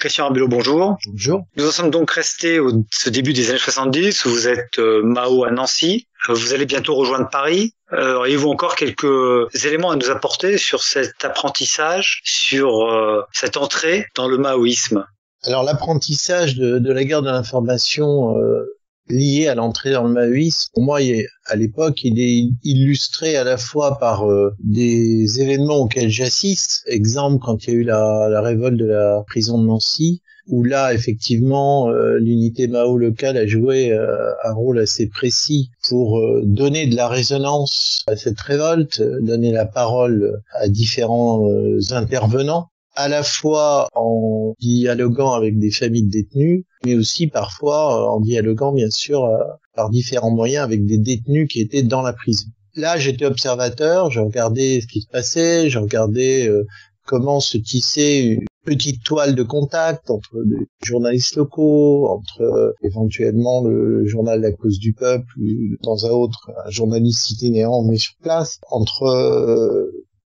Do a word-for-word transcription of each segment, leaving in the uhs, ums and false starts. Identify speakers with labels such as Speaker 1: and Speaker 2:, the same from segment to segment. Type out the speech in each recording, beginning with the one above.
Speaker 1: Christian Arbulot, bonjour.
Speaker 2: Bonjour.
Speaker 1: Nous en sommes donc restés au ce début des années soixante-dix où vous êtes euh, Mao à Nancy. Euh, vous allez bientôt rejoindre Paris. Euh, Auriez-vous encore quelques éléments à nous apporter sur cet apprentissage, sur euh, cette entrée dans le maoïsme?
Speaker 2: Alors l'apprentissage de, de la guerre de l'information euh, lié à l'entrée dans le maoïsme, pour moi, il est, à l'époque, il est illustré à la fois par euh, des événements auxquels j'assiste. Exemple, quand il y a eu la, la révolte de la prison de Nancy, où là, effectivement, euh, l'unité Mao locale a joué euh, un rôle assez précis pour euh, donner de la résonance à cette révolte, donner la parole à différents euh, intervenants, à la fois en dialoguant avec des familles de détenus, mais aussi parfois en dialoguant, bien sûr, euh, par différents moyens avec des détenus qui étaient dans la prison. Là, j'étais observateur, je regardais ce qui se passait, je regardais euh, comment se tissait une petite toile de contact entre les journalistes locaux, entre euh, éventuellement le, le journal La Cause du Peuple, ou de temps à autre un journaliste itinérant mais sur place, entre euh,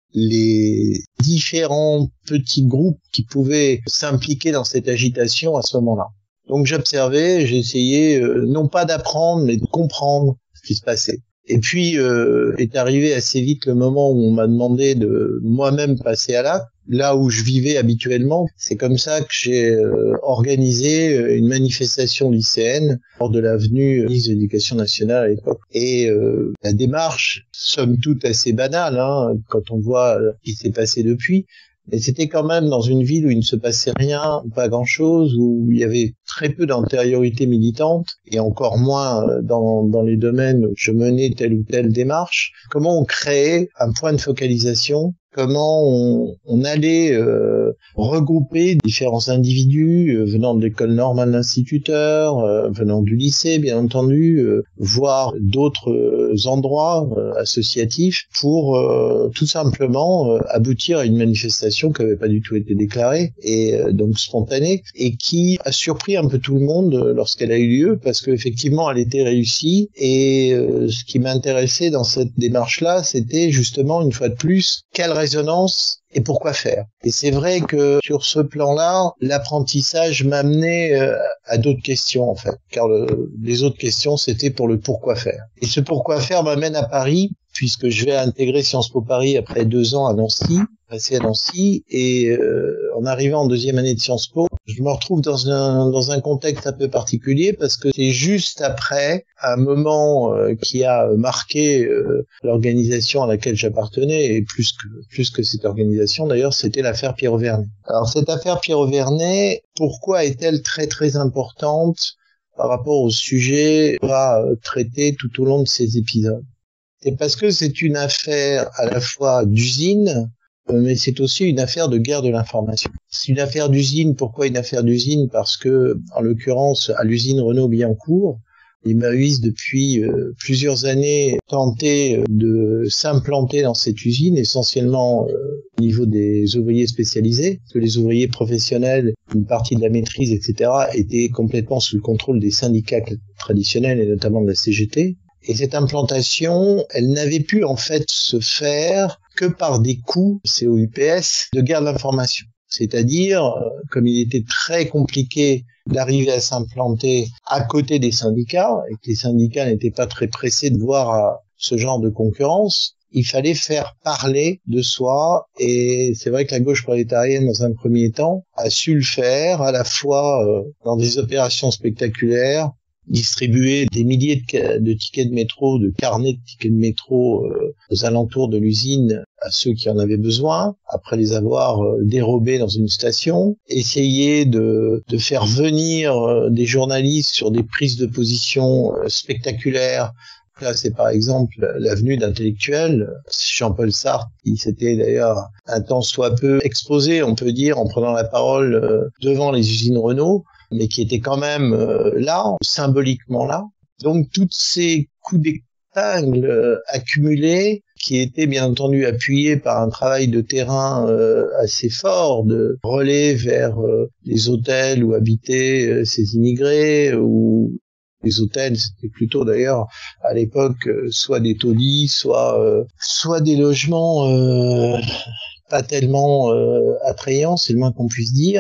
Speaker 2: les différents petits groupes qui pouvaient s'impliquer dans cette agitation à ce moment-là. Donc j'observais, j'essayais euh, non pas d'apprendre, mais de comprendre ce qui se passait. Et puis euh, est arrivé assez vite le moment où on m'a demandé de moi-même passer à l'acte, là où je vivais habituellement. C'est comme ça que j'ai euh, organisé une manifestation lycéenne lors de l'avenue ministre de l'Éducation nationale à l'époque. Et euh, la démarche, somme toute assez banale, hein, quand on voit ce qui s'est passé depuis, mais c'était quand même dans une ville où il ne se passait rien, pas grand-chose, où il y avait très peu d'antériorité militante, et encore moins dans, dans les domaines où je menais telle ou telle démarche. Comment on créait un point de focalisation, comment on, on allait euh, regrouper différents individus euh, venant de l'école normale d'instituteurs, euh, venant du lycée, bien entendu, euh, voire d'autres euh, endroits euh, associatifs, pour euh, tout simplement euh, aboutir à une manifestation qui n'avait pas du tout été déclarée, et euh, donc spontanée, et qui a surpris un peu tout le monde euh, lorsqu'elle a eu lieu, parce qu'effectivement elle était réussie, et euh, ce qui m'intéressait dans cette démarche-là, c'était justement, une fois de plus, quelle résonance et pourquoi faire. Et c'est vrai que sur ce plan-là, l'apprentissage m'amenait euh, à d'autres questions en fait, car le, les autres questions c'était pour le pourquoi faire. Et ce pourquoi faire m'amène à Paris, puisque je vais intégrer Sciences Po Paris après deux ans à Nancy, passé à Nancy, et euh, en arrivant en deuxième année de Sciences Po, je me retrouve dans un dans un contexte un peu particulier, parce que c'est juste après un moment euh, qui a marqué euh, l'organisation à laquelle j'appartenais, et plus que plus que cette organisation d'ailleurs, c'était l'affaire Pierre-Vernet. Alors cette affaire Pierre-Vernet, pourquoi est-elle très très importante par rapport au sujet qu'on va traiter tout au long de ces épisodes? C'est parce que c'est une affaire à la fois d'usine, mais c'est aussi une affaire de guerre de l'information. C'est une affaire d'usine. Pourquoi une affaire d'usine? Parce que, en l'occurrence, à l'usine Renault-Billancourt, les maoïstes, depuis euh, plusieurs années, tentaient de s'implanter dans cette usine, essentiellement euh, au niveau des ouvriers spécialisés, parce que les ouvriers professionnels, une partie de la maîtrise, et cetera, étaient complètement sous le contrôle des syndicats traditionnels, et notamment de la C G T. Et cette implantation, elle n'avait pu en fait se faire que par des coups, C O U P S, de guerre de l'information. C'est-à-dire, comme il était très compliqué d'arriver à s'implanter à côté des syndicats, et que les syndicats n'étaient pas très pressés de voir ce genre de concurrence, il fallait faire parler de soi, et c'est vrai que la gauche prolétarienne, dans un premier temps, a su le faire, à la fois euh, dans des opérations spectaculaires, distribuer des milliers de, de tickets de métro, de carnets de tickets de métro euh, aux alentours de l'usine à ceux qui en avaient besoin, après les avoir euh, dérobés dans une station, essayer de, de faire venir euh, des journalistes sur des prises de position euh, spectaculaires. Là, c'est par exemple l'avenue d'intellectuels, Jean-Paul Sartre, qui s'était d'ailleurs un temps soit peu exposé, on peut dire, en prenant la parole euh, devant les usines Renault, mais qui était quand même euh, là, symboliquement là. Donc, tous ces coups d'épingle euh, accumulés, qui étaient bien entendu appuyés par un travail de terrain euh, assez fort, de relais vers euh, les hôtels où habitaient euh, ces immigrés, ou les hôtels, c'était plutôt d'ailleurs à l'époque euh, soit des taudis, soit euh, soit des logements euh, pas tellement euh, attrayants, c'est le moins qu'on puisse dire.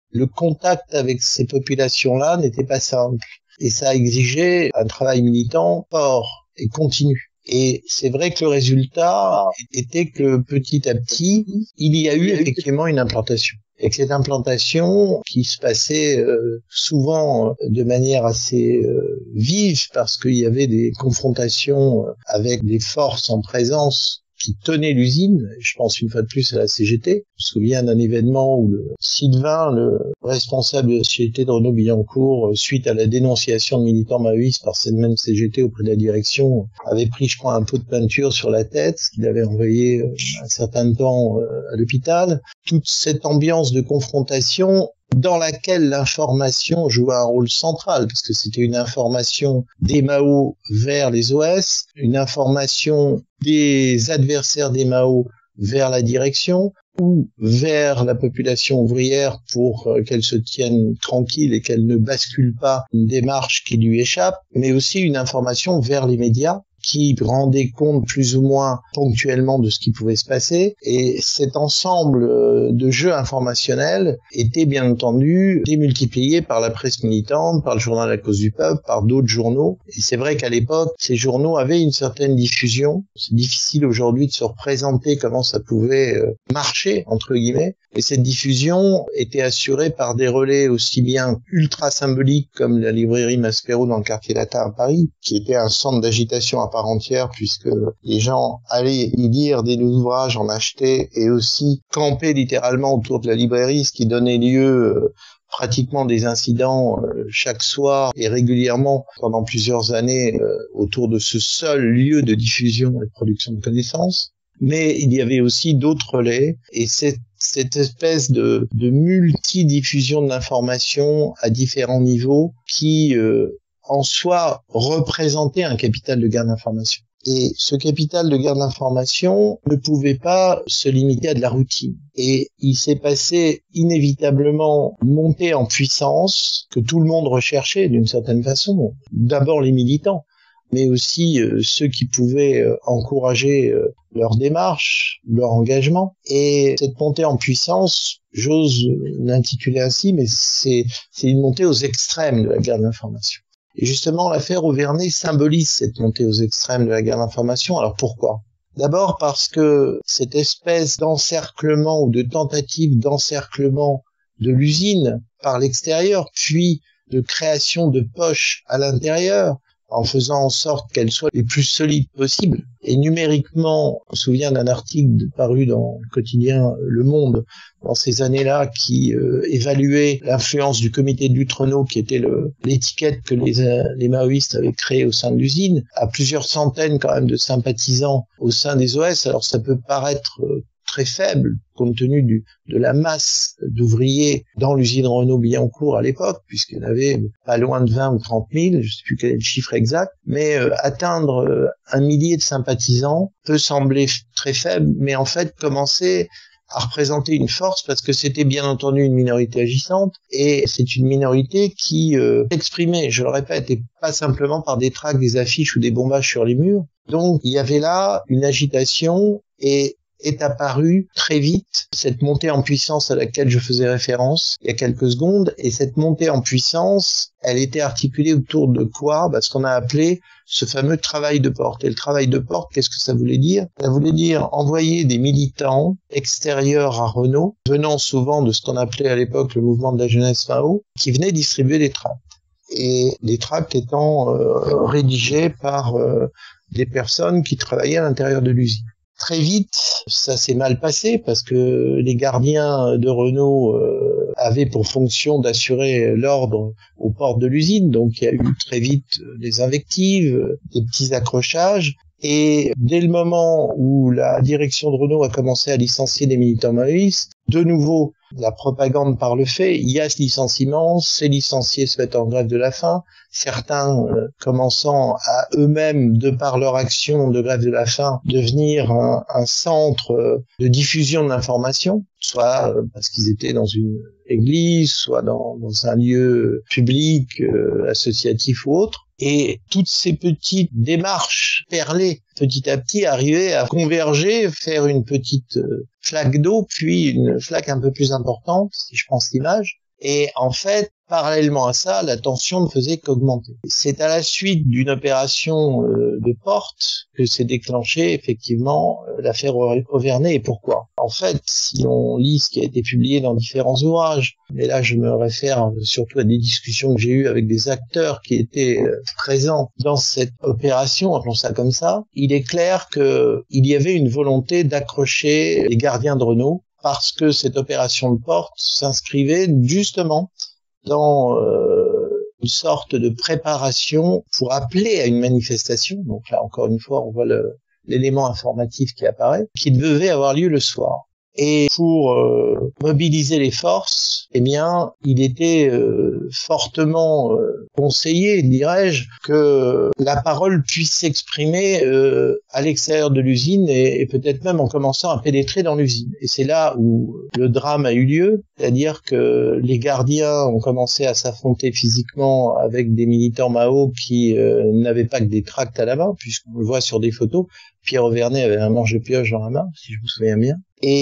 Speaker 2: le contact avec ces populations-là n'était pas simple. Et ça exigeait un travail militant fort et continu. Et c'est vrai que le résultat était que petit à petit, il y a eu effectivement une implantation. Et que cette implantation, qui se passait euh, souvent de manière assez euh, vive, parce qu'il y avait des confrontations avec des forces en présence qui tenait l'usine, je pense une fois de plus à la C G T. Je me souviens d'un événement où le Sylvain, le responsable de la C G T de Renault-Billancourt, suite à la dénonciation de militants maoïstes par cette même C G T auprès de la direction, avait pris, je crois, un pot de peinture sur la tête, ce qu'il avait envoyé un certain temps à l'hôpital. Toute cette ambiance de confrontation dans laquelle l'information jouait un rôle central, parce que c'était une information des Mao vers les O S, une information des adversaires des Mao vers la direction, ou vers la population ouvrière pour qu'elle se tienne tranquille et qu'elle ne bascule pas une démarche qui lui échappe, mais aussi une information vers les médias, qui rendait compte plus ou moins ponctuellement de ce qui pouvait se passer. Et cet ensemble de jeux informationnels était bien entendu démultiplié par la presse militante, par le journal La Cause du Peuple, par d'autres journaux. Et c'est vrai qu'à l'époque, ces journaux avaient une certaine diffusion. C'est difficile aujourd'hui de se représenter comment ça pouvait marcher, entre guillemets. Et cette diffusion était assurée par des relais aussi bien ultra symboliques comme la librairie Maspero dans le quartier latin à Paris, qui était un centre d'agitation à part entière puisque les gens allaient y lire des ouvrages, en acheter et aussi camper littéralement autour de la librairie, ce qui donnait lieu euh, pratiquement des incidents euh, chaque soir et régulièrement pendant plusieurs années euh, autour de ce seul lieu de diffusion et de production de connaissances. Mais il y avait aussi d'autres relais et cette cette espèce de, de multidiffusion de l'information à différents niveaux qui, euh, en soi, représentait un capital de gain d'information. Et ce capital de gain d'information ne pouvait pas se limiter à de la routine. Et il s'est passé inévitablement une montée en puissance que tout le monde recherchait d'une certaine façon. D'abord les militants, mais aussi euh, ceux qui pouvaient euh, encourager euh, leur démarche, leur engagement. Et cette montée en puissance, j'ose l'intituler ainsi, mais c'est, c'est une montée aux extrêmes de la guerre d'information. Et justement, l'affaire Auvernais symbolise cette montée aux extrêmes de la guerre d'information. Alors pourquoi ? D'abord parce que cette espèce d'encerclement ou de tentative d'encerclement de l'usine par l'extérieur, puis de création de poches à l'intérieur, en faisant en sorte qu'elles soient les plus solides possibles. Et numériquement, on se souvient d'un article paru dans le quotidien Le Monde dans ces années-là qui euh, évaluait l'influence du comité de lutte Renault, qui était le, l'étiquette que les, euh, les maoïstes avaient créée au sein de l'usine, à plusieurs centaines quand même de sympathisants au sein des O S. Alors ça peut paraître euh, très faible compte tenu du, de la masse d'ouvriers dans l'usine Renault-Billancourt à l'époque, puisqu'il y en avait pas loin de vingt ou trente mille, je ne sais plus quel est le chiffre exact, mais euh, atteindre euh, un millier de sympathisants peut sembler f- très faible, mais en fait commencer à représenter une force parce que c'était bien entendu une minorité agissante et c'est une minorité qui euh, exprimait, je le répète, et pas simplement par des tracts, des affiches ou des bombages sur les murs. Donc il y avait là une agitation et est apparue très vite cette montée en puissance à laquelle je faisais référence il y a quelques secondes. Et cette montée en puissance, elle était articulée autour de quoi ? Bah, ce qu'on a appelé ce fameux travail de porte. Et le travail de porte, qu'est-ce que ça voulait dire ? Ça voulait dire envoyer des militants extérieurs à Renault, venant souvent de ce qu'on appelait à l'époque le mouvement de la jeunesse Mao, qui venaient distribuer des tracts. Et les tracts étant euh, rédigés par euh, des personnes qui travaillaient à l'intérieur de l'usine. Très vite, ça s'est mal passé parce que les gardiens de Renault euh, avaient pour fonction d'assurer l'ordre aux portes de l'usine. Donc il y a eu très vite des invectives, des petits accrochages. Et dès le moment où la direction de Renault a commencé à licencier des militants maoïstes, de nouveau, la propagande par le fait, il y a ce licenciement, ces licenciés se mettent en grève de la faim, certains euh, commençant à eux-mêmes, de par leur action de grève de la faim, devenir un, un centre euh, de diffusion de l'information, soit euh, parce qu'ils étaient dans une église, soit dans, dans un lieu public, euh, associatif ou autre. Et toutes ces petites démarches perlées, petit à petit, arrivaient à converger, faire une petite euh, flaque d'eau, puis une flaque un peu plus importante, si je pense l'image. Et en fait, parallèlement à ça, la tension ne faisait qu'augmenter. C'est à la suite d'une opération euh, de porte que s'est déclenchée effectivement euh, l'affaire Auvernay. Et pourquoi ? En fait, si on lit ce qui a été publié dans différents ouvrages, mais là je me réfère surtout à des discussions que j'ai eues avec des acteurs qui étaient euh, présents dans cette opération, appelons ça comme ça, il est clair qu'il y avait une volonté d'accrocher les gardiens de Renault, parce que cette opération de porte s'inscrivait justement dans euh, une sorte de préparation pour appeler à une manifestation. Donc là, encore une fois, on voit le, l'élément informatif qui apparaît, qui devait avoir lieu le soir. Et pour euh, mobiliser les forces, eh bien, il était euh, fortement euh, conseillé, dirais-je, que la parole puisse s'exprimer euh, à l'extérieur de l'usine et, et peut-être même en commençant à pénétrer dans l'usine. Et c'est là où le drame a eu lieu, c'est-à-dire que les gardiens ont commencé à s'affronter physiquement avec des militants Mao qui euh, n'avaient pas que des tracts à la main, puisqu'on le voit sur des photos. Pierre Auvernay avait un manche-pioche dans la main, si je me souviens bien.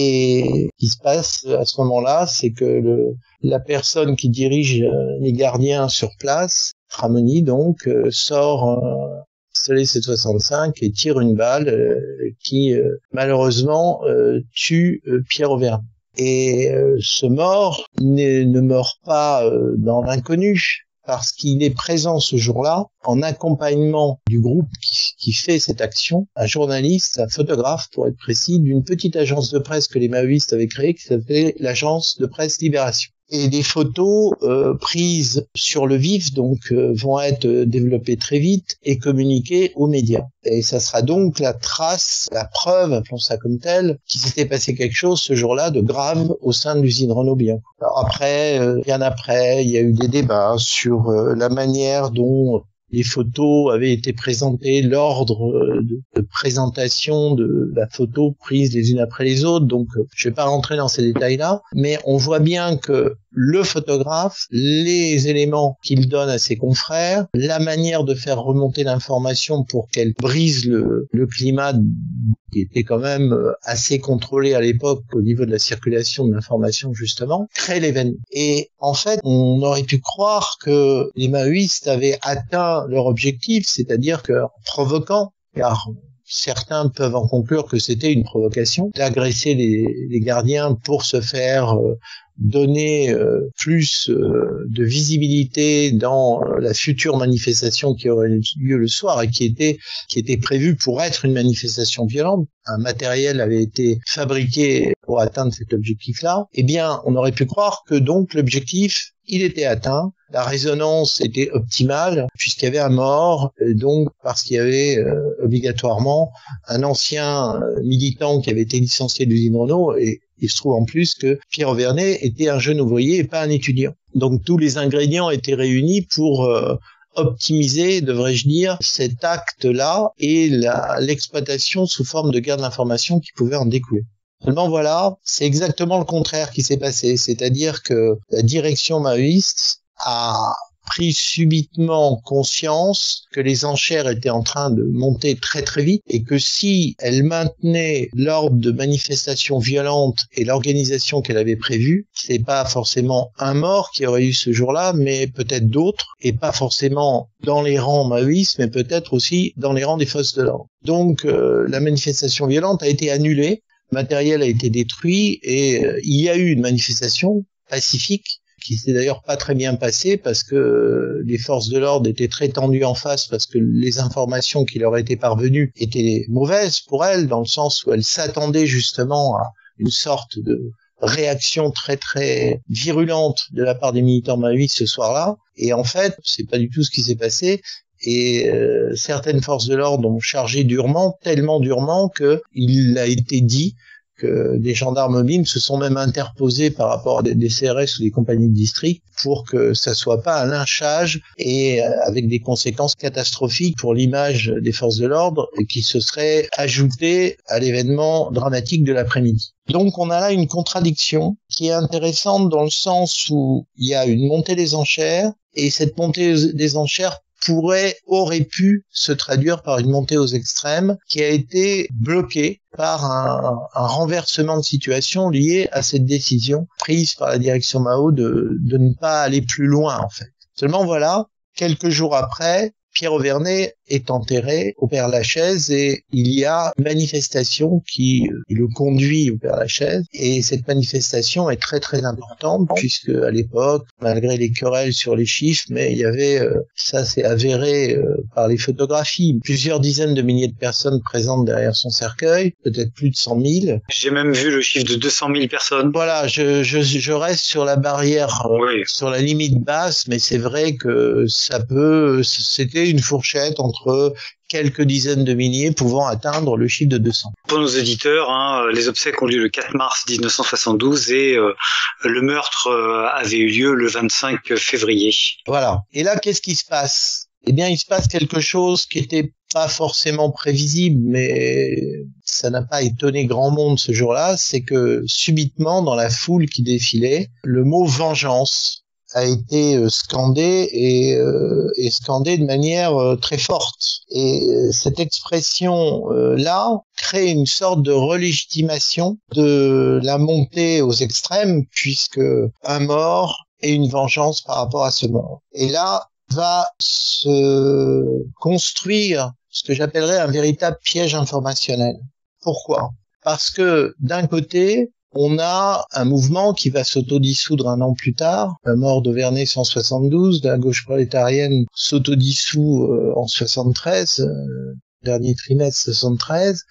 Speaker 2: Et ce qui se passe à ce moment-là, c'est que le, la personne qui dirige les gardiens sur place, Tramoni donc, euh, sort un pistolet sept soixante-cinq et tire une balle euh, qui euh, malheureusement euh, tue euh, Pierre Auvernay. Et euh, ce mort ne, ne meurt pas euh, dans l'inconnu, parce qu'il est présent ce jour-là en accompagnement du groupe qui, qui fait cette action, un journaliste, un photographe pour être précis, d'une petite agence de presse que les maoïstes avaient créée qui s'appelait l'agence de presse Libération. Et des photos euh, prises sur le vif donc euh, vont être développées très vite et communiquées aux médias. Et ça sera donc la trace, la preuve, appelons ça comme tel, qu'il s'était passé quelque chose ce jour-là de grave au sein de l'usine Renault-Billancourt. Alors après, euh, bien après, il y a eu des débats sur euh, la manière dont les photos avaient été présentées, l'ordre de, de présentation de la photo prise les unes après les autres. Donc, je vais pas rentrer dans ces détails-là, mais on voit bien que le photographe, les éléments qu'il donne à ses confrères, la manière de faire remonter l'information pour qu'elle brise le, le climat qui était quand même assez contrôlé à l'époque au niveau de la circulation de l'information justement, crée l'événement. Et en fait, on aurait pu croire que les maoïstes avaient atteint leur objectif, c'est-à-dire qu'en provoquant, car certains peuvent en conclure que c'était une provocation, d'agresser les, les gardiens pour se faire euh, donner euh, plus euh, de visibilité dans euh, la future manifestation qui aurait lieu le soir et qui était qui était prévue pour être une manifestation violente. Un matériel avait été fabriqué pour atteindre cet objectif-là. Eh bien, on aurait pu croire que donc l'objectif, il était atteint. La résonance était optimale puisqu'il y avait un mort, donc parce qu'il y avait euh, obligatoirement un ancien euh, militant qui avait été licencié de l'usine Renault, et il se trouve en plus que Pierre Auvernay était un jeune ouvrier et pas un étudiant. Donc tous les ingrédients étaient réunis pour euh, optimiser, devrais-je dire, cet acte-là et la, l'exploitation sous forme de guerre de l'information qui pouvait en découler. Seulement voilà, c'est exactement le contraire qui s'est passé, c'est-à-dire que la direction maoïste a pris subitement conscience que les enchères étaient en train de monter très très vite et que si elle maintenait l'ordre de manifestation violente et l'organisation qu'elle avait prévue, c'est pas forcément un mort qui aurait eu ce jour-là, mais peut-être d'autres, et pas forcément dans les rangs maoïstes, mais peut-être aussi dans les rangs des forces de l'ordre. Donc euh, la manifestation violente a été annulée, le matériel a été détruit et euh, il y a eu une manifestation pacifique qui s'est d'ailleurs pas très bien passée parce que les forces de l'ordre étaient très tendues en face parce que les informations qui leur étaient parvenues étaient mauvaises pour elles, dans le sens où elles s'attendaient justement à une sorte de réaction très très virulente de la part des militants maoïstes ce soir-là. Et en fait, c'est pas du tout ce qui s'est passé. Et euh, certaines forces de l'ordre ont chargé durement, tellement durement qu'il a été dit que des gendarmes mobiles se sont même interposés par rapport à des, des C R S ou des compagnies de district pour que ça soit pas un lynchage et euh, avec des conséquences catastrophiques pour l'image des forces de l'ordre et qui se serait ajouté à l'événement dramatique de l'après-midi. Donc on a là une contradiction qui est intéressante dans le sens où il y a une montée des enchères et cette montée des enchères pourrait, aurait pu se traduire par une montée aux extrêmes qui a été bloquée par un, un renversement de situation lié à cette décision prise par la direction Mao de, de ne pas aller plus loin, en fait. Seulement voilà, quelques jours après, Pierre Auverney est enterré au Père-Lachaise et il y a une manifestation qui le conduit au Père-Lachaise et cette manifestation est très très importante puisque à l'époque, malgré les querelles sur les chiffres, mais il y avait, euh, ça c'est avéré euh, par les photographies, plusieurs dizaines de milliers de personnes présentes derrière son cercueil, peut-être plus de cent mille.
Speaker 1: J'ai même vu le chiffre de deux cent mille personnes.
Speaker 2: Voilà, je, je, je reste sur la barrière, euh,
Speaker 1: oui.
Speaker 2: sur la limite basse, mais c'est vrai que ça peut, c'était une fourchette entre quelques dizaines de milliers pouvant atteindre le chiffre de deux cents.
Speaker 1: Pour nos auditeurs, hein, les obsèques ont lieu le quatre mars mille neuf cent soixante-douze et euh, le meurtre euh, avait eu lieu le vingt-cinq février.
Speaker 2: Voilà. Et là, qu'est-ce qui se passe? Eh bien, il se passe quelque chose qui était pas forcément prévisible, mais ça n'a pas étonné grand monde ce jour-là, c'est que subitement, dans la foule qui défilait, le mot vengeance a été scandé et, euh, et scandé de manière euh, très forte. Et cette expression-là euh, crée une sorte de relégitimation de la montée aux extrêmes, puisque un mort et une vengeance par rapport à ce mort. Et là va se construire ce que j'appellerais un véritable piège informationnel. Pourquoi? Parce que d'un côté, on a un mouvement qui va s'autodissoudre un an plus tard. La mort d'Auverney cent soixante-douze, la gauche prolétarienne s'autodissout euh, en soixante-treize, euh, dernier trimestre soixante-treize,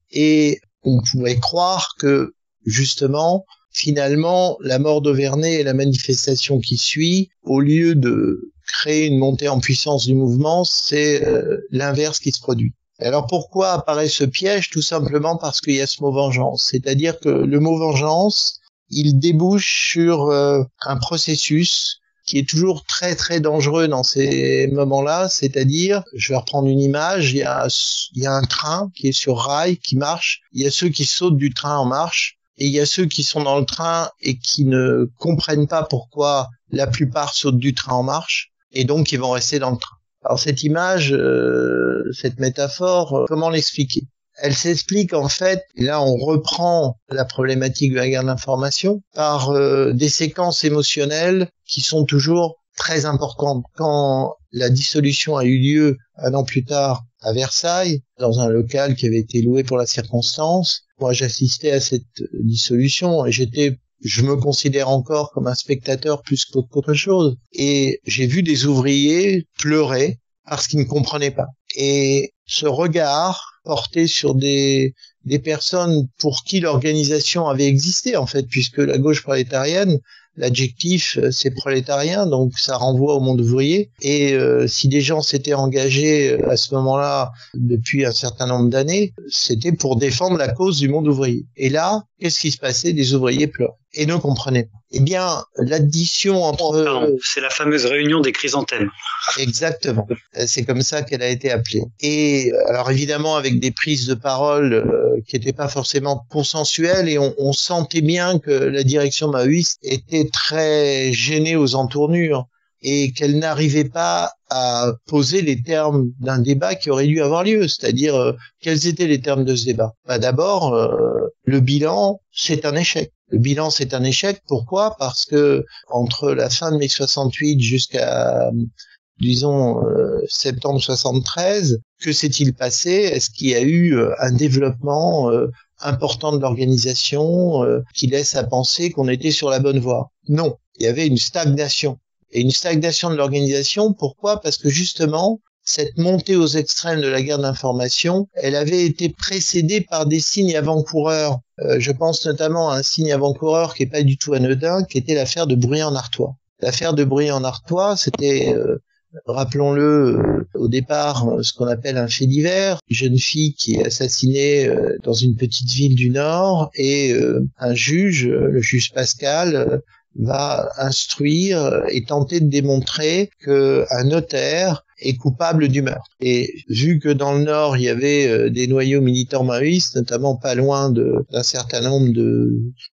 Speaker 2: et on pourrait croire que, justement, finalement, la mort d'Auverney et la manifestation qui suit, au lieu de créer une montée en puissance du mouvement, c'est euh, l'inverse qui se produit. Alors pourquoi apparaît ce piège? Tout simplement parce qu'il y a ce mot vengeance. C'est-à-dire que le mot vengeance, il débouche sur euh, un processus qui est toujours très très dangereux dans ces moments-là. C'est-à-dire, je vais reprendre une image, il y a, il y a un train qui est sur rail, qui marche, il y a ceux qui sautent du train en marche, et il y a ceux qui sont dans le train et qui ne comprennent pas pourquoi la plupart sautent du train en marche, et donc ils vont rester dans le train. Alors cette image, euh, cette métaphore, euh, comment l'expliquer? Elle s'explique en fait, et là on reprend la problématique de la guerre de l'information, par euh, des séquences émotionnelles qui sont toujours très importantes. Quand la dissolution a eu lieu un an plus tard à Versailles, dans un local qui avait été loué pour la circonstance, moi j'assistais à cette dissolution et j'étais... Je me considère encore comme un spectateur plus qu'autre chose. Et j'ai vu des ouvriers pleurer parce qu'ils ne comprenaient pas. Et ce regard porté sur des, des personnes pour qui l'organisation avait existé, en fait, puisque la gauche prolétarienne, l'adjectif, c'est prolétarien, donc ça renvoie au monde ouvrier. Et euh, si des gens s'étaient engagés à ce moment-là, depuis un certain nombre d'années, c'était pour défendre la cause du monde ouvrier. Et là, qu'est-ce qui se passait? Des ouvriers pleuraient et ne comprenaient pas. Eh bien, l'addition entre...
Speaker 1: Pardon, c'est la fameuse réunion des chrysanthèmes.
Speaker 2: Exactement. C'est comme ça qu'elle a été appelée. Et alors évidemment avec des prises de parole euh, qui n'étaient pas forcément consensuelles, et on, on sentait bien que la direction maoïste était très gênée aux entournures et qu'elle n'arrivait pas à poser les termes d'un débat qui aurait dû avoir lieu. C'est-à-dire, euh, quels étaient les termes de ce débat? Bah, d'abord, euh, le bilan, c'est un échec. Le bilan, c'est un échec. Pourquoi? Parce que entre la fin de mai soixante-huit jusqu'à, disons, euh, septembre soixante-treize, que s'est-il passé? Est-ce qu'il y a eu euh, un développement euh, important de l'organisation euh, qui laisse à penser qu'on était sur la bonne voie? Non, il y avait une stagnation. Et une stagnation de l'organisation, pourquoi? Parce que justement, cette montée aux extrêmes de la guerre d'information, elle avait été précédée par des signes avant-coureurs. Euh, je pense notamment à un signe avant-coureur qui n'est pas du tout anodin, qui était l'affaire de Bruyant-Nartois. L'affaire de Bruyant-Nartois, c'était, euh, rappelons-le, euh, au départ, euh, ce qu'on appelle un fait divers, une jeune fille qui est assassinée euh, dans une petite ville du Nord, et euh, un juge, euh, le juge Pascal, euh, va instruire et tenter de démontrer qu'un notaire est coupable du meurtre. Et vu que dans le Nord, il y avait des noyaux militants maoïstes, notamment pas loin de, d'un certain nombre de,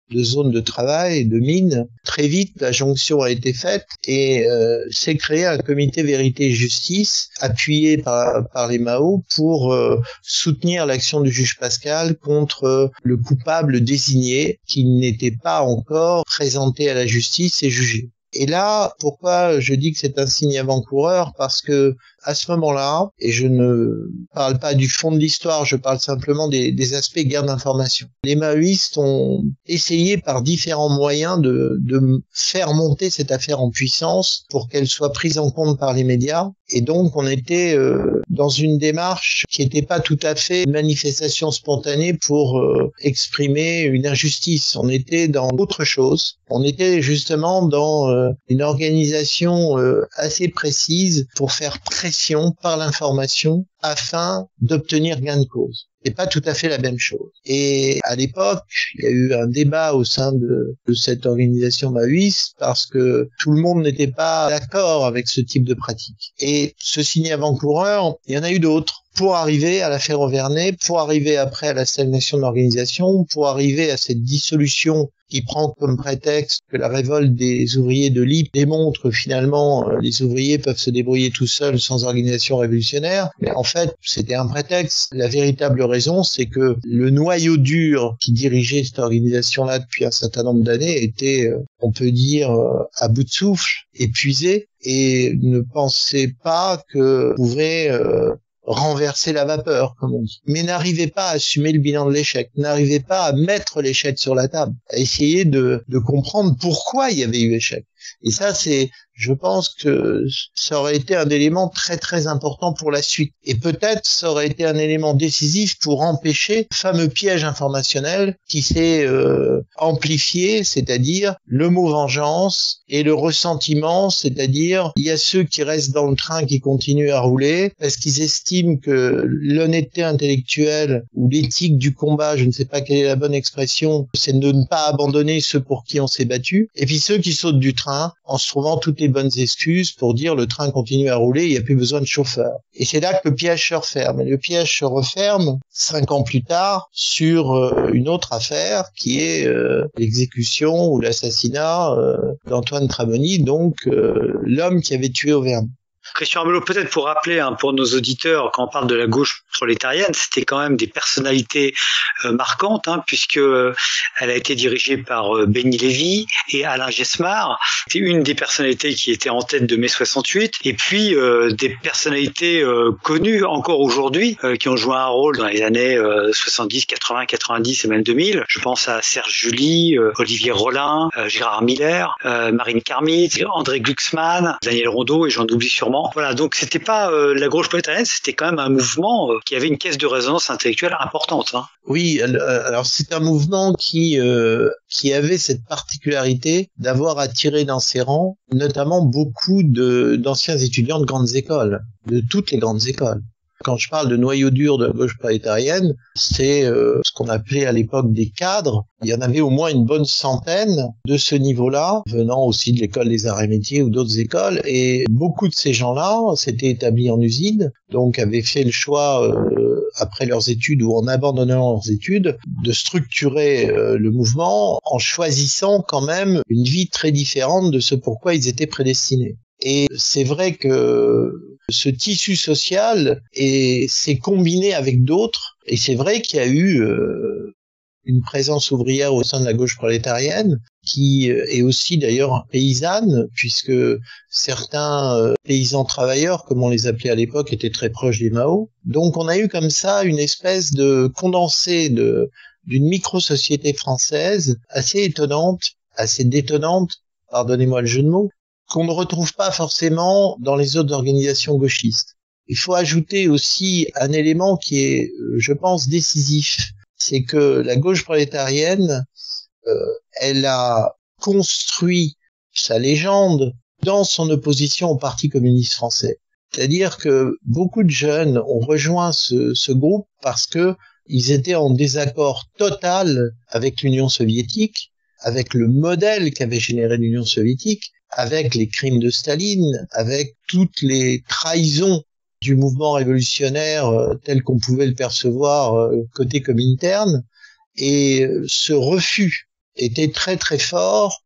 Speaker 2: de zones de travail, de mines. Très vite, la jonction a été faite et euh, s'est créé un comité vérité et justice appuyé par, par les Mao pour euh, soutenir l'action du juge Pascal contre euh, le coupable désigné qui n'était pas encore présenté à la justice et jugé. Et là, pourquoi je dis que c'est un signe avant-coureur? Parce que à ce moment-là, et je ne parle pas du fond de l'histoire, je parle simplement des, des aspects guerre d'information. Les maoïstes ont essayé par différents moyens de, de faire monter cette affaire en puissance pour qu'elle soit prise en compte par les médias. Et donc, on était euh, dans une démarche qui n'était pas tout à fait une manifestation spontanée pour euh, exprimer une injustice. On était dans autre chose. On était justement dans euh, une organisation euh, assez précise pour faire pression par l'information afin d'obtenir gain de cause. C'est pas tout à fait la même chose. Et à l'époque, il y a eu un débat au sein de, de cette organisation maoïste parce que tout le monde n'était pas d'accord avec ce type de pratique. Et ce signe avant-coureur, il y en a eu d'autres. Pour arriver à l'affaire Auvernais, pour arriver après à la stagnation de l'organisation, pour arriver à cette dissolution qui prend comme prétexte que la révolte des ouvriers de Lippe démontre finalement euh, les ouvriers peuvent se débrouiller tout seuls sans organisation révolutionnaire. Mais en fait, c'était un prétexte. La véritable raison, c'est que le noyau dur qui dirigeait cette organisation-là depuis un certain nombre d'années était, euh, on peut dire, euh, à bout de souffle, épuisé, et ne pensait pas que pouvait euh, renverser la vapeur, comme on dit. Mais n'arrivez pas à assumer le bilan de l'échec, n'arrivez pas à mettre l'échec sur la table, à essayer de, de comprendre pourquoi il y avait eu échec. Et ça, c'est, je pense que ça aurait été un élément très très important pour la suite. Et peut-être ça aurait été un élément décisif pour empêcher le fameux piège informationnel qui s'est euh, amplifié, c'est-à-dire le mot vengeance et le ressentiment, c'est-à-dire il y a ceux qui restent dans le train qui continuent à rouler parce qu'ils estiment que l'honnêteté intellectuelle ou l'éthique du combat, je ne sais pas quelle est la bonne expression, c'est de ne pas abandonner ceux pour qui on s'est battu. Et puis ceux qui sautent du train en se trouvant toutes les bonnes excuses pour dire le train continue à rouler, il n'y a plus besoin de chauffeur. Et c'est là que le piège se referme. Et le piège se referme cinq ans plus tard sur euh, une autre affaire qui est euh, l'exécution ou l'assassinat euh, d'Antoine Tramoni, donc euh, l'homme qui avait tué Auvernais.
Speaker 1: Christian Amelot, peut-être pour rappeler hein, pour nos auditeurs, quand on parle de la gauche prolétarienne, c'était quand même des personnalités euh, marquantes, hein, puisque euh, elle a été dirigée par euh, Benny Lévy et Alain Gesmar. C'était une des personnalités qui était en tête de mai soixante-huit, et puis euh, des personnalités euh, connues encore aujourd'hui, euh, qui ont joué un rôle dans les années euh, soixante-dix, quatre-vingts, quatre-vingt-dix et même deux mille. Je pense à Serge July, euh, Olivier Rollin, euh, Gérard Miller, euh, Marine Karmitz, André Glucksmann, Daniel Rondeau, et j'en oublie sûrement. Voilà, donc c'était pas euh, la gauche prolétarienne, c'était quand même un mouvement euh, qui avait une caisse de résonance intellectuelle importante. Hein.
Speaker 2: Oui, alors c'est un mouvement qui euh, qui avait cette particularité d'avoir attiré dans ses rangs notamment beaucoup de d'anciens étudiants de grandes écoles, de toutes les grandes écoles. Quand je parle de noyau dur de la gauche prolétarienne, c'est euh, ce qu'on appelait à l'époque des cadres. Il y en avait au moins une bonne centaine de ce niveau-là, venant aussi de l'école des arts et métiers ou d'autres écoles. Et beaucoup de ces gens-là s'étaient établis en usine, donc avaient fait le choix, euh, après leurs études ou en abandonnant leurs études, de structurer euh, le mouvement en choisissant quand même une vie très différente de ce pourquoi ils étaient prédestinés. Et c'est vrai que ce tissu social s'est combiné avec d'autres, et c'est vrai qu'il y a eu euh, une présence ouvrière au sein de la gauche prolétarienne, qui est aussi d'ailleurs paysanne, puisque certains euh, paysans travailleurs, comme on les appelait à l'époque, étaient très proches des Mao. Donc on a eu comme ça une espèce de condensé de d'une micro-société française assez étonnante, assez détonnante, pardonnez-moi le jeu de mots, qu'on ne retrouve pas forcément dans les autres organisations gauchistes. Il faut ajouter aussi un élément qui est, je pense, décisif. C'est que la gauche prolétarienne, euh, elle a construit sa légende dans son opposition au Parti communiste français. C'est-à-dire que beaucoup de jeunes ont rejoint ce, ce groupe parce que ils étaient en désaccord total avec l'Union soviétique, avec le modèle qu'avait généré l'Union soviétique, avec les crimes de Staline, avec toutes les trahisons du mouvement révolutionnaire euh, tel qu'on pouvait le percevoir euh, côté Comintern, et euh, ce refus était très très fort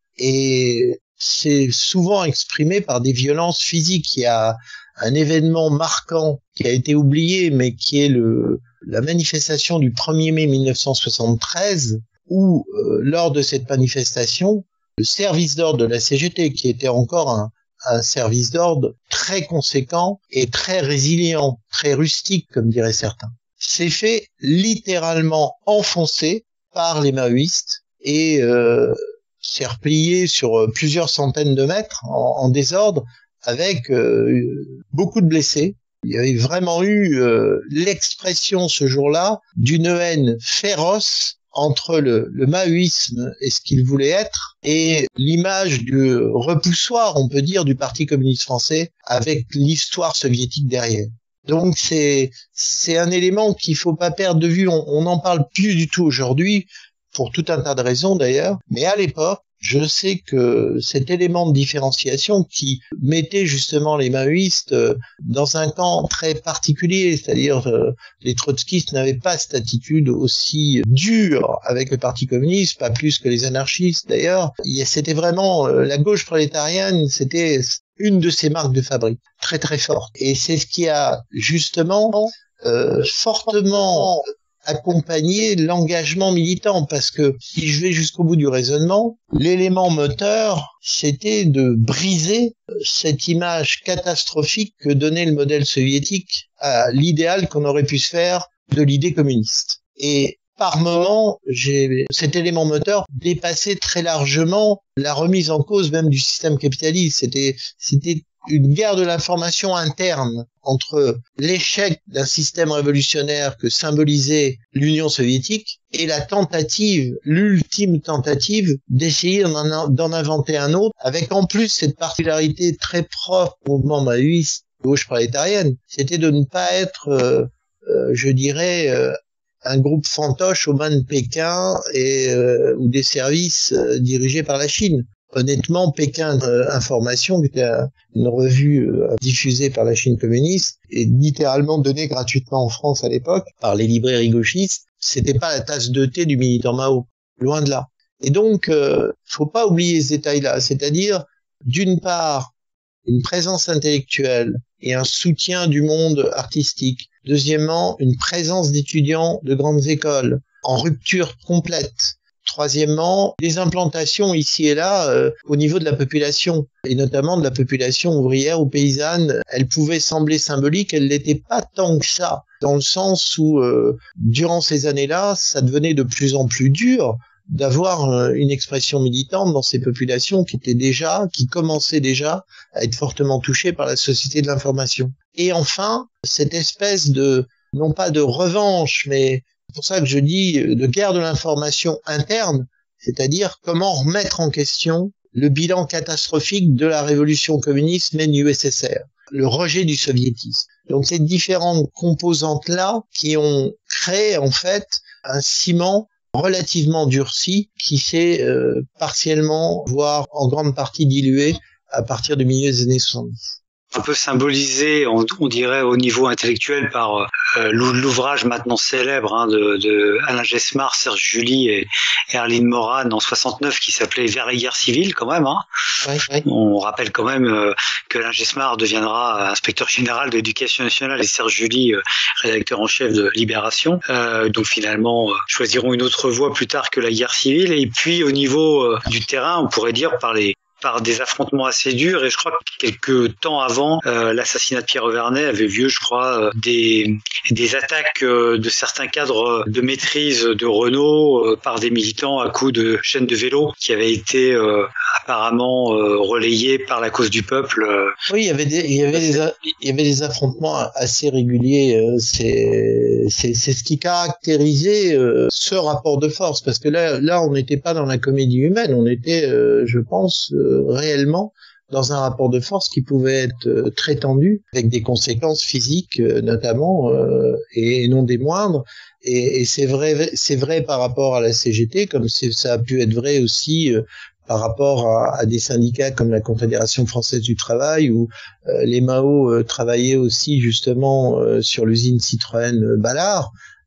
Speaker 2: et c'est souvent exprimé par des violences physiques. Il y a un événement marquant qui a été oublié, mais qui est le la manifestation du premier mai mille neuf cent soixante-treize, où euh, lors de cette manifestation, le service d'ordre de la C G T, qui était encore un, un service d'ordre très conséquent et très résilient, très rustique, comme diraient certains, s'est fait littéralement enfoncer par les maoïstes et euh, s'est replié sur plusieurs centaines de mètres en, en désordre, avec euh, beaucoup de blessés. Il y avait vraiment eu euh, l'expression ce jour-là d'une haine féroce entre le, le maoïsme et ce qu'il voulait être et l'image du repoussoir, on peut dire, du Parti communiste français avec l'histoire soviétique derrière. Donc c'est c'est un élément qu'il faut pas perdre de vue. On n'en parle plus du tout aujourd'hui, pour tout un tas de raisons d'ailleurs, mais à l'époque, je sais que cet élément de différenciation qui mettait justement les maoïstes dans un camp très particulier, c'est-à-dire euh, les trotskistes n'avaient pas cette attitude aussi dure avec le Parti communiste, pas plus que les anarchistes d'ailleurs. C'était vraiment euh, la gauche prolétarienne, c'était une de ses marques de fabrique, très très forte. Et c'est ce qui a justement euh, fortement accompagner l'engagement militant, parce que si je vais jusqu'au bout du raisonnement, l'élément moteur, c'était de briser cette image catastrophique que donnait le modèle soviétique à l'idéal qu'on aurait pu se faire de l'idée communiste. Et par moment, j'ai cet élément moteur dépassait très largement la remise en cause même du système capitaliste. C'était, c'était une guerre de l'information interne entre l'échec d'un système révolutionnaire que symbolisait l'Union soviétique et la tentative, l'ultime tentative d'essayer d'en, d'en inventer un autre, avec en plus cette particularité très propre au mouvement maoïste, gauche prolétarienne, c'était de ne pas être, euh, euh, je dirais, euh, un groupe fantoche aux mains de Pékin et euh, ou des services euh, dirigés par la Chine. Honnêtement, Pékin euh, Information, qui était une revue euh, diffusée par la Chine communiste et littéralement donnée gratuitement en France à l'époque par les librairies gauchistes, c'était pas la tasse de thé du militant Mao, loin de là. Et donc, euh, faut pas oublier ce détail-là, c'est-à-dire, d'une part, une présence intellectuelle et un soutien du monde artistique. Deuxièmement, une présence d'étudiants de grandes écoles en rupture complète. Troisièmement, des implantations ici et là euh, au niveau de la population, et notamment de la population ouvrière ou paysanne. Elles pouvaient sembler symboliques, elles n'étaient pas tant que ça, dans le sens où, euh, durant ces années-là, ça devenait de plus en plus dur d'avoir euh, une expression militante dans ces populations qui étaient déjà, qui commençaient déjà à être fortement touchées par la société de l'information. Et enfin, cette espèce de, non pas de revanche, mais c'est pour ça que je dis de guerre de l'information interne, c'est-à-dire comment remettre en question le bilan catastrophique de la révolution communiste mène U S S R, le rejet du soviétisme. Donc ces différentes composantes-là qui ont créé en fait un ciment relativement durci qui s'est euh, partiellement, voire en grande partie dilué à partir du milieu des années soixante-dix.
Speaker 1: Un peu symbolisé, on, on dirait au niveau intellectuel, par euh, l'ouvrage maintenant célèbre hein, de, de Alain Gesmar, Serge July et Erline Moran en soixante-neuf, qui s'appelait Vers les guerres civiles quand même. Hein.
Speaker 2: Oui, oui.
Speaker 1: On rappelle quand même euh, que Alain Gesmar deviendra inspecteur général de l'éducation nationale et Serge July euh, rédacteur en chef de Libération. Euh, donc finalement, euh, choisiront une autre voie plus tard que la guerre civile. Et puis au niveau euh, du terrain, on pourrait dire par les par des affrontements assez durs, et je crois que quelques temps avant euh, l'assassinat de Pierre Vernet avait lieu, je crois, euh, des des attaques euh, de certains cadres de maîtrise de Renault euh, par des militants à coups de chaînes de vélo qui avaient été euh, apparemment euh, relayées par la cause du peuple. Euh.
Speaker 2: Oui, il y avait des il y avait des il y avait des affrontements assez réguliers. Euh, c'est c'est c'est ce qui caractérisait euh, ce rapport de force, parce que là là on n'était pas dans la comédie humaine, on était, euh, je pense. Euh, réellement dans un rapport de force qui pouvait être euh, très tendu, avec des conséquences physiques euh, notamment, euh, et, et non des moindres. Et, et c'est vrai, c'est vrai par rapport à la C G T, comme c'est, ça a pu être vrai aussi euh, par rapport à, à des syndicats comme la Confédération française du travail, où euh, les Mao euh, travaillaient aussi justement euh, sur l'usine Citroën euh, Ballard.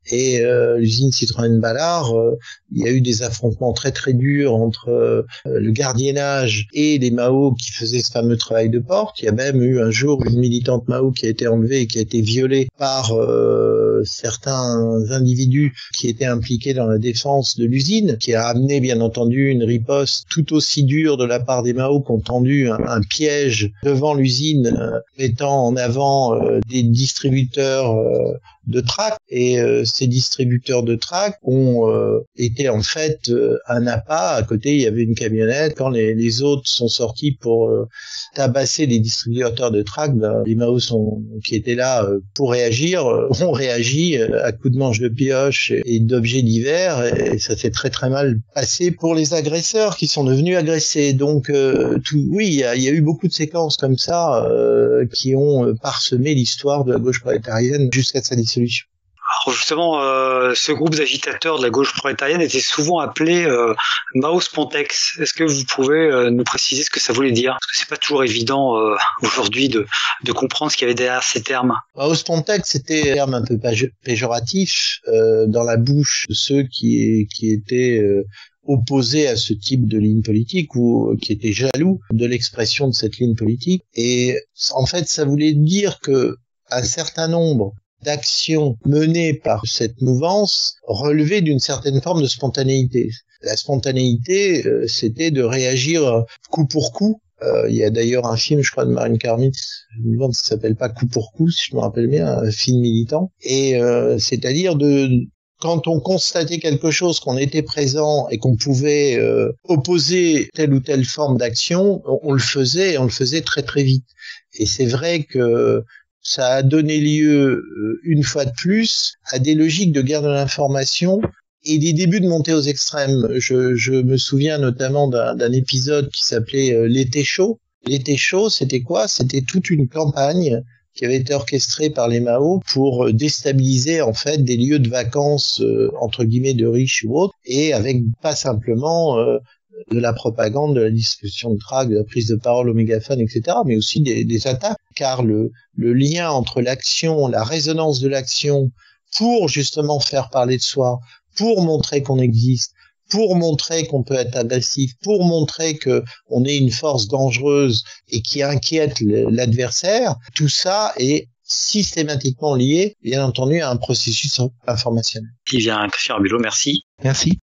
Speaker 2: Et euh, l'usine Citroën Ballard, euh, il y a eu des affrontements très très durs entre euh, le gardiennage et les Mao qui faisaient ce fameux travail de porte. Il y a même eu un jour une militante Mao qui a été enlevée et qui a été violée par euh, certains individus qui étaient impliqués dans la défense de l'usine, qui a amené bien entendu une riposte tout aussi dure de la part des Mao qui ont tendu un, un piège devant l'usine, euh, mettant en avant euh, des distributeurs euh, de tract, et euh, ces distributeurs de tract ont euh, été en fait euh, un appât. À côté il y avait une camionnette. Quand les, les autres sont sortis pour euh, tabasser les distributeurs de tract, ben, les Mao sont, qui étaient là euh, pour réagir euh, ont réagi euh, à coups de manche de pioche et, et d'objets divers, et, et ça s'est très très mal passé pour les agresseurs qui sont devenus agressés. Donc euh, tout, oui, il y a, y a eu beaucoup de séquences comme ça euh, qui ont parsemé l'histoire de la gauche prolétarienne jusqu'à sa dissolution.
Speaker 1: Alors justement, euh, ce groupe d'agitateurs de la gauche prolétarienne était souvent appelé euh, Mao Spontex. Est-ce que vous pouvez euh, nous préciser ce que ça voulait dire? Parce que c'est pas toujours évident euh, aujourd'hui de, de comprendre ce qu'il y avait derrière ces termes.
Speaker 2: Mao Spontex, c'était un terme un peu péjoratif euh, dans la bouche de ceux qui, qui étaient euh, opposés à ce type de ligne politique ou qui étaient jaloux de l'expression de cette ligne politique. Et en fait, ça voulait dire que un certain nombre d'actions menées par cette mouvance relevaient d'une certaine forme de spontanéité. La spontanéité, euh, c'était de réagir coup pour coup. Euh, il y a d'ailleurs un film, je crois, de Marine Karmitz, je me demande si ça s'appelle pas Coup pour coup, si je me rappelle bien, un film militant. Et euh, c'est-à-dire de quand on constatait quelque chose, qu'on était présent et qu'on pouvait euh, opposer telle ou telle forme d'action, on, on le faisait et on le faisait très très vite. Et c'est vrai que ça a donné lieu, une fois de plus, à des logiques de guerre de l'information et des débuts de montée aux extrêmes. Je, je me souviens notamment d'un, d'un épisode qui s'appelait euh, L'été chaud. L'été chaud, c'était quoi? C'était toute une campagne qui avait été orchestrée par les Mao pour déstabiliser en fait des lieux de vacances euh, entre guillemets de riches ou autres, et avec pas simplement euh, de la propagande, de la distribution de tracts, de la prise de parole au mégaphone, et cetera, mais aussi des, des attaques, car le, le lien entre l'action, la résonance de l'action, pour justement faire parler de soi, pour montrer qu'on existe, pour montrer qu'on peut être agressif, pour montrer que on est une force dangereuse et qui inquiète l'adversaire, tout ça est systématiquement lié, bien entendu, à un processus informationnel.
Speaker 1: Qui vient, Christian Arbulot, merci.
Speaker 2: Merci.